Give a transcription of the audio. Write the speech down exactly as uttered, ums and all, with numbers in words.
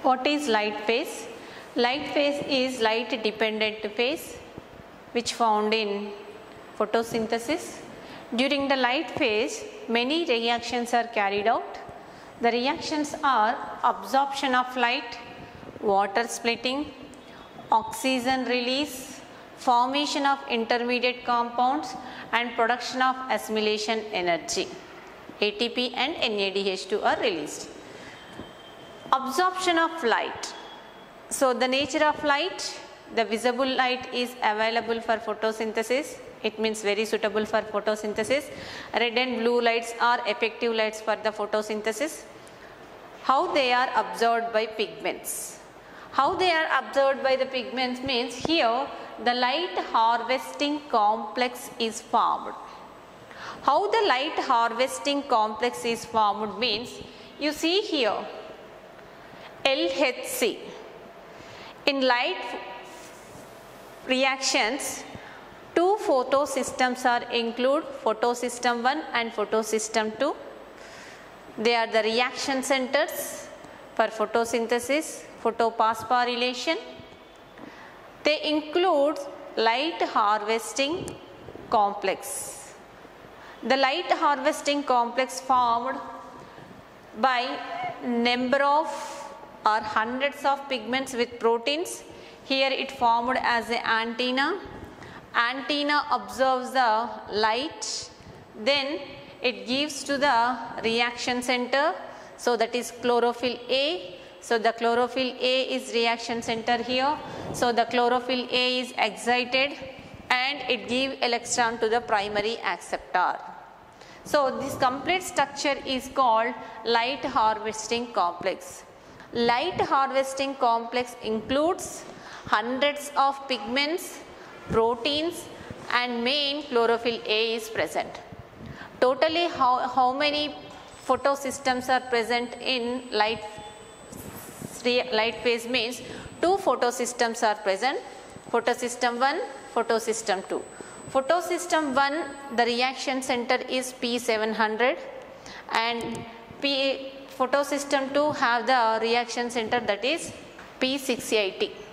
What is light phase? Light phase is light dependent phase which found in photosynthesis. During the light phase, many reactions are carried out. The reactions are absorption of light, water splitting, oxygen release, formation of intermediate compounds and production of assimilation energy. A T P and N A D H two are released. Absorption of light. So the nature of light, the visible light is available for photosynthesis. It means very suitable for photosynthesis. Red and blue lights are effective lights for the photosynthesis. How they are absorbed by pigments. How they are absorbed by the pigments means here the light harvesting complex is formed. How the light harvesting complex is formed means, you see here L H C. In light reactions, two photosystems are included, photosystem one and photosystem two. They are the reaction centers for photosynthesis, photophosphorylation. They include light harvesting complex. The light harvesting complex formed by number of or hundreds of pigments with proteins. Here it formed as an antenna. Antenna absorbs the light, then it gives to the reaction center. So that is chlorophyll A. So the chlorophyll A is reaction center here. So the chlorophyll A is excited and it gives electron to the primary acceptor. So this complete structure is called light harvesting complex. Light harvesting complex includes hundreds of pigments, proteins and main chlorophyll A is present. Totally how, how many photosystems are present in light, light phase means two photosystems are present, photosystem one, photosystem two. Photosystem one, the reaction center is P seven hundred and P, photosystem two have the reaction center that is P six eighty.